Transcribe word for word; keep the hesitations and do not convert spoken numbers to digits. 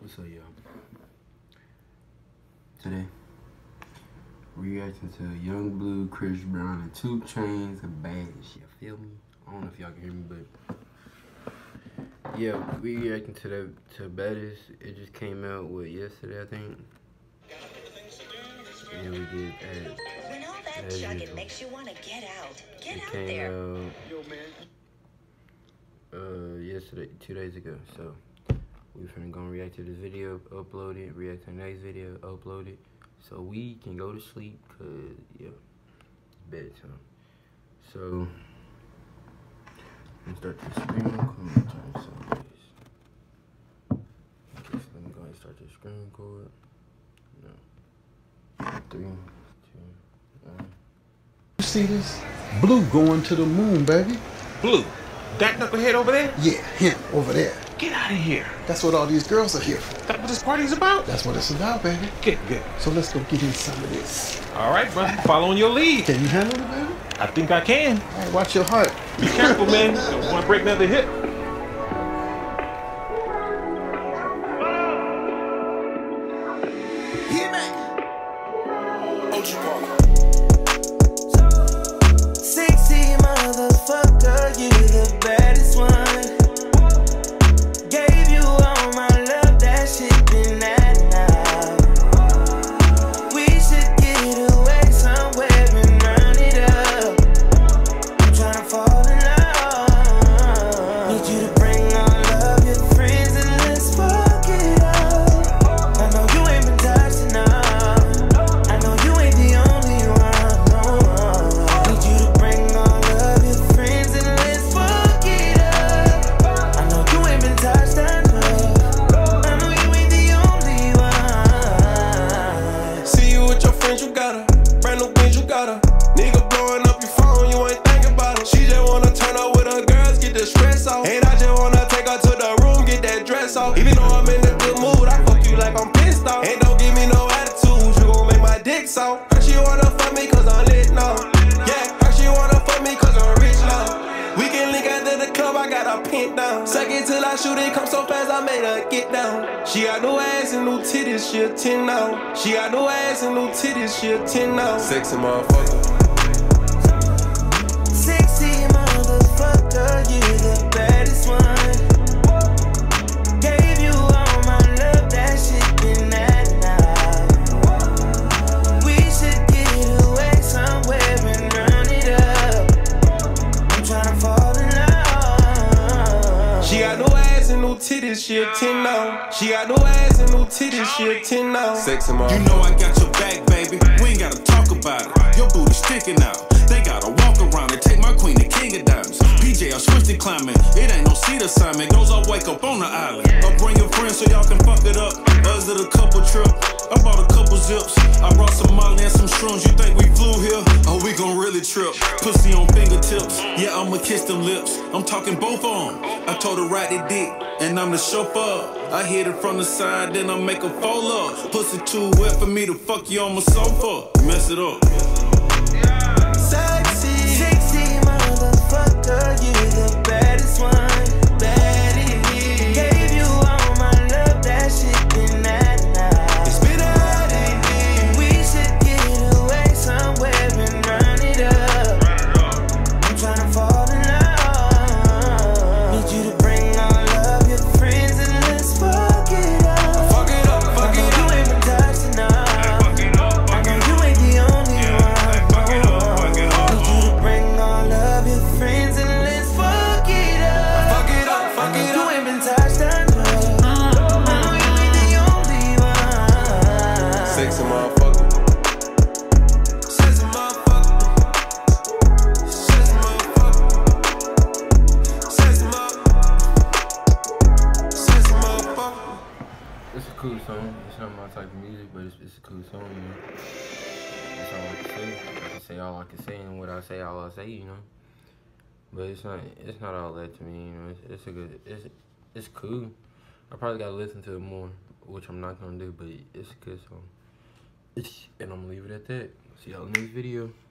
What's up, y'all? Today, reacting to Young Blue, Chris Brown, and two Chainz, and Baddest. You feel me? I don't know if y'all can hear me, but yeah, we reacting to the to Baddest. It just came out with yesterday, I think. And we did as, when all that as chugging usual. makes you want to get out. Get it out came there. out Yo, man. uh yesterday, two days ago. So we finna go and react to this video, upload it, react to the next video, upload it, so we can go to sleep, cause yeah, it's bedtime. So I'm gonna start the screen. Let me turn this on, please. Okay, so let me go ahead and start the screen record. No. Three, two, one. You see this? Blue going to the moon, baby. Blue, that knucklehead over there? Yeah, him over there. Get out of here. That's what all these girls are here for. That's what this party's about? That's what it's about, baby. Good, good. So let's go get in some of this. All right, brother. Following your lead. Can you handle it, baby? I think I can. All right, watch your heart. Be careful, man. Don't want to break another hip. Sexy motherfucker, you the baddest one. Gave you all my love, that shit been that now. We should get away somewhere and run it up. I'm tryna fall in love. Need you to bring all of your friends and let's fuck it up. I know you ain't been touched enough. I know you ain't the only one. No. Need you to bring all of your friends and let's fuck it up. I know you ain't been touched enough. I know you ain't the only one. See you with your friends, you got her. Brand new things, you got her. Nigga blowing up your phone, you ain't thinking about it. She just wanna turn up with her girls, get the stress off. And I just wanna take her to the room, get that dress off. Even though I'm in a good mood, I fuck you like I'm pissed off. And don't give me no attitude, you gon' make my dick soft. Her she wanna fuck me cause I'm lit now. Yeah, her she wanna fuck me cause I'm rich now. We can link after the club, I got her pinned down. Suck it till I shoot it, come so fast, I made her get down. She got no ass and no titties, she a ten now. She got no ass and no titties, she a ten now. Sexy motherfucker. Sexy motherfucker, you the baddest one. Gave you all my love, that shit been that now. We should get away somewhere and run it up. I'm tryna fall in love. She got no ass and no titties, she a ten now. She got no ass and no titties, she a ten now. Sexy motherfucker. You know I got your back, baby. We ain't gotta talk about it. Your booty sticking out. They gotta walk around and take my queen to King of Diamonds. P J, I'm switching climbing. It ain't no seat assignment. Goes all wake up on the island. I'll bring your friends so y'all can fuck it up. Us at a couple trip. I bought a couple zips. I brought some Molly and some shrooms. You think we flew here? Oh, we gon' really trip. Pussy on fingertips. Yeah, I'ma kiss them lips. I'm talking both on. I told her ride the dick, and I'm the chauffeur. I hit it from the side, then I make her fall up. Pussy too wet for me to fuck you on my sofa. Mess it up. Sexy, sexy motherfucker, you the baddest one. Baddie, gave you all my love, that shit been that now. It's been that. We should get away somewhere and run it up. I'm tryna fall in love. Need you to bring all of your friends and let's fuck it up. Fuck it up, fuck it up. You ain't been touched enough. I know you ain't the only one. Sexy motherfucker. Sexy motherfucker. Sexy motherfucker. Sexy motherfucker. Sexy motherfucker. It's a cool song. It's not my type of music, but it's, it's a cool song, you know. That's all I can say. I can say all I can say, and what I say, all I say, you know. But it's not, it's not all that to me, you know. It's, it's a good, it's, it's cool. I probably gotta listen to it more, which I'm not gonna do, but it's a good song. And I'm gonna leave it at that. See y'all in the next video.